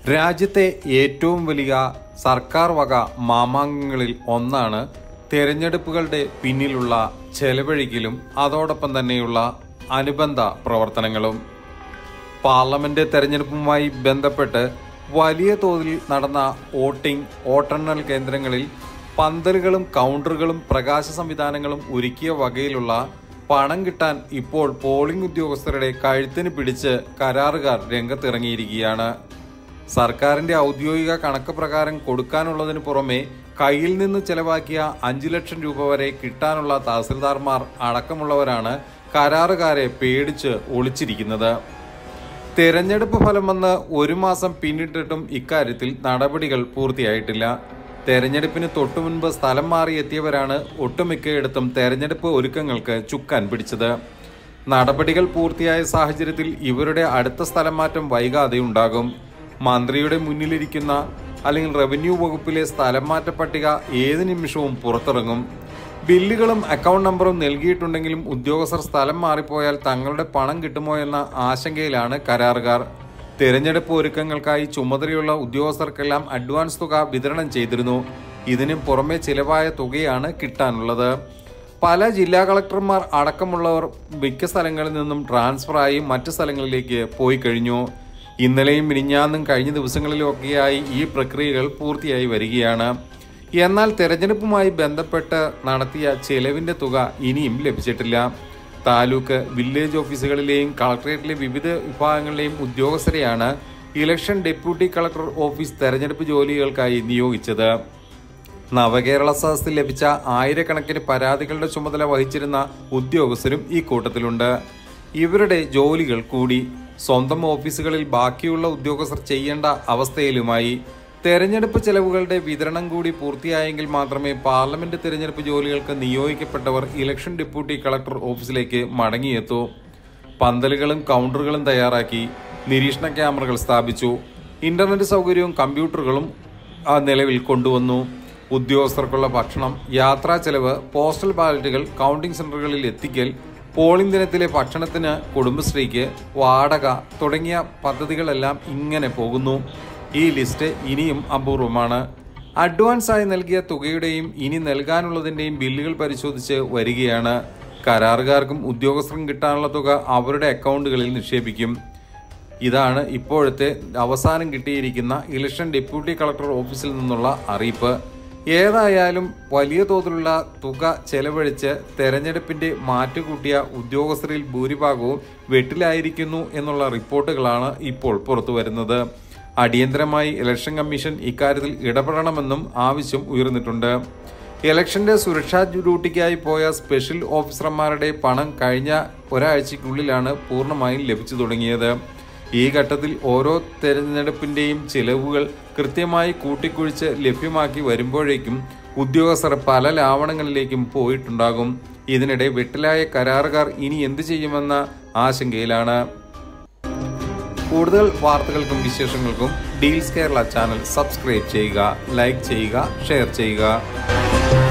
രാജ്യത്തെ ഏറ്റവും വലിയ സർക്കാർ വക മാമാങ്കങ്ങളിൽ ഒന്നാണ് തെരഞ്ഞെടുപ്പുകളുടെ പിന്നിലുള്ള ചെലവഴിക്കലും അതോടൊപ്പം തന്നെയുള്ള അനുബന്ധ പ്രവർത്തനങ്ങളും. പാർലമെന്റ് തെരഞ്ഞെടുപ്പുമായി ബന്ധപ്പെട്ട് വലിയ തോതിൽ നടന്ന വോട്ടെണ്ണൽ കേന്ദ്രങ്ങളിൽ പന്തലുകളും കൗണ്ടറുകളും പ്രകാശ സംവിധാനങ്ങളും ഒരുക്കിയ വകയിലുള്ള പണം കിട്ടാൻ ഇപ്പോൾ പോളിംഗ് ഉദ്യോഗസ്ഥരുടെ കഴുത്തിന് പിടിച്ച് കരാറുകാർ രംഗത്തിറങ്ങിയിരിക്കുകയാണ്. സർക്കാരിന്റെ ഔദ്യോഗിക കണക്ക് പ്രകാരം കൊടുക്കാനുള്ളതിന് പുറമെ കയ്യിൽ നിന്ന് ചെലവാക്കിയ 5 ലക്ഷം രൂപ വരെ കിട്ടാനുള്ള തഹസിൽദാർമാർ അടക്കമുള്ളവരാണ് കരാറുകാരെ പേടിച്ച് ഒളിച്ചിരിക്കുന്നത്. തെരഞ്ഞെടുപ്പ് ഫലം വന്ന് 1 മാസം പിന്നിട്ടിട്ടും ഇക്കാര്യത്തിൽ നടപടികൾ പൂർത്തിയായിട്ടില്ല. തെരഞ്ഞെടുപ്പിന് തൊട്ടുമുൻപ് സ്ഥലം മാറിയെത്തിയവരാണ് ഒട്ടുമിക്കയിടത്തും തെരഞ്ഞെടുപ്പ് ഒരുക്കങ്ങൾക്ക് ചുക്കാൻ പിടിച്ചത്. നടപടികൾ പൂർത്തിയായ സാഹചര്യത്തിൽ ഇവരുടെ അടുത്ത സ്ഥലം മാറ്റം വൈകാതെ ഉണ്ടാകും. മന്ത്രിയുടെ മുന്നിലിരിക്കുന്ന അല്ലെങ്കിൽ റവന്യൂ വകുപ്പിലെ സ്ഥലം മാറ്റ പട്ടിക ഏത് നിമിഷവും പുറത്തിറങ്ങും. ബില്ലുകളും അക്കൗണ്ട് നമ്പറും നൽകിയിട്ടുണ്ടെങ്കിലും ഉദ്യോഗസ്ഥർ സ്ഥലം മാറിപ്പോയാൽ തങ്ങളുടെ പണം കിട്ടുമോ എന്ന ആശങ്കയിലാണ് കരാറുകാർ. തെരഞ്ഞെടുപ്പ് ഒരുക്കങ്ങൾക്കായി ചുമതലയുള്ള ഉദ്യോഗസ്ഥർക്കെല്ലാം അഡ്വാൻസ് തുക വിതരണം ചെയ്തിരുന്നു. ഇതിന് പുറമെ ചിലവായ തുകയാണ് കിട്ടാനുള്ളത്. പല ജില്ലാ കളക്ടർമാർ അടക്കമുള്ളവർ മിക്ക സ്ഥലങ്ങളിൽ നിന്നും ട്രാൻസ്ഫറായി മറ്റ് സ്ഥലങ്ങളിലേക്ക് പോയി കഴിഞ്ഞു. ഇന്നലെയും മിനിഞ്ഞാന്നും കഴിഞ്ഞ ദിവസങ്ങളിലൊക്കെയായി ഈ പ്രക്രിയകൾ പൂർത്തിയായി വരികയാണ്. എന്നാൽ തെരഞ്ഞെടുപ്പുമായി ബന്ധപ്പെട്ട് നടത്തിയ ചെലവിന്റെ തുക ഇനിയും ലഭിച്ചിട്ടില്ല. താലൂക്ക്, വില്ലേജ് ഓഫീസുകളിലെയും കളക്ടറേറ്റിലെ വിവിധ വിഭാഗങ്ങളിലെയും ഉദ്യോഗസ്ഥരെയാണ് ഇലക്ഷൻ ഡെപ്യൂട്ടി കളക്ടർ ഓഫീസ് തെരഞ്ഞെടുപ്പ് ജോലികൾക്കായി നിയോഗിച്ചത്. നവകേരള സദസ്സിൽ ലഭിച്ച ആയിരക്കണക്കിന് പരാതികളുടെ ചുമതല വഹിച്ചിരുന്ന ഉദ്യോഗസ്ഥരും ഈ കൂട്ടത്തിലുണ്ട്. ഇവരുടെ ജോലികൾ കൂടി സ്വന്തം ഓഫീസുകളിൽ ബാക്കിയുള്ള ഉദ്യോഗസ്ഥർ ചെയ്യേണ്ട അവസ്ഥയിലുമായി. തെരഞ്ഞെടുപ്പ് ചെലവുകളുടെ വിതരണം കൂടി പൂർത്തിയായെങ്കിൽ മാത്രമേ പാർലമെന്റ് തെരഞ്ഞെടുപ്പ് ജോലികൾക്ക് നിയോഗിക്കപ്പെട്ടവർ ഇലക്ഷൻ ഡെപ്യൂട്ടി കളക്ടർ ഓഫീസിലേക്ക് മടങ്ങിയെത്തൂ. പന്തലുകളും കൗണ്ടറുകളും തയ്യാറാക്കി, നിരീക്ഷണ ക്യാമറകൾ സ്ഥാപിച്ചു, ഇന്റർനെറ്റ് സൗകര്യവും കമ്പ്യൂട്ടറുകളും നിലവിൽ കൊണ്ടുവന്നു. ഉദ്യോഗസ്ഥർക്കുള്ള ഭക്ഷണം, യാത്രാ ചെലവ്, പോസ്റ്റൽ ബാലറ്റുകൾ കൗണ്ടിംഗ് സെന്ററുകളിൽ എത്തിക്കൽ, പോളിംഗ് ദിനത്തിലെ ഭക്ഷണത്തിന് കുടുംബശ്രീക്ക് വാടക തുടങ്ങിയ പദ്ധതികളെല്ലാം ഇങ്ങനെ പോകുന്നു. ഈ ലിസ്റ്റ് ഇനിയും അപൂർവമാണ്. അഡ്വാൻസായി നൽകിയ തുകയുടെയും ഇനി നൽകാനുള്ളതിൻ്റെയും ബില്ലുകൾ പരിശോധിച്ച് വരികയാണ്. കരാറുകാർക്കും ഉദ്യോഗസ്ഥർക്കും കിട്ടാനുള്ള തുക അവരുടെ അക്കൗണ്ടുകളിൽ നിക്ഷേപിക്കും. ഇതാണ് ഇപ്പോഴത്തെ അവസാനം കിട്ടിയിരിക്കുന്ന ഇലക്ഷൻ ഡെപ്യൂട്ടി കളക്ടർ ഓഫീസിൽ നിന്നുള്ള അറിയിപ്പ്. ഏതായാലും വലിയ തോതിലുള്ള തുക ചെലവഴിച്ച് തെരഞ്ഞെടുപ്പിന്റെ മാറ്റുകൂട്ടിയ ഉദ്യോഗസ്ഥരിൽ ഭൂരിഭാഗവും വെട്ടിലായിരിക്കുന്നു എന്നുള്ള റിപ്പോർട്ടുകളാണ് ഇപ്പോൾ പുറത്തുവരുന്നത്. അടിയന്തരമായി ഇലക്ഷൻ കമ്മീഷൻ ഇക്കാര്യത്തിൽ ഇടപെടണമെന്നും ആവശ്യം ഉയർന്നിട്ടുണ്ട്. ഇലക്ഷന്റെ സുരക്ഷാ ഡ്യൂട്ടിക്കായി പോയ സ്പെഷ്യൽ ഓഫീസർമാരുടെ പണം കഴിഞ്ഞ ഒരാഴ്ചയ്ക്കുള്ളിലാണ് പൂർണ്ണമായും ലഭിച്ചു തുടങ്ങിയത്. ഈ ഘട്ടത്തിൽ ഓരോ തെരഞ്ഞെടുപ്പിന്റെയും ചിലവുകൾ കൃത്യമായി കൂട്ടിക്കുഴിച്ച് ലഭ്യമാക്കി വരുമ്പോഴേക്കും ഉദ്യോഗസ്ഥർ പല ലാവണങ്ങളിലേക്കും പോയിട്ടുണ്ടാകും. ഇതിനിടെ വെട്ടിലായ കരാറുകാർ ഇനി എന്തു ചെയ്യുമെന്ന ആശങ്കയിലാണ്. കൂടുതൽ വാർത്തകൾക്കും വിശേഷങ്ങൾക്കും ഡീൽസ് കേരള ചാനൽ സബ്സ്ക്രൈബ് ചെയ്യുക, ലൈക്ക് ചെയ്യുക, ഷെയർ ചെയ്യുക.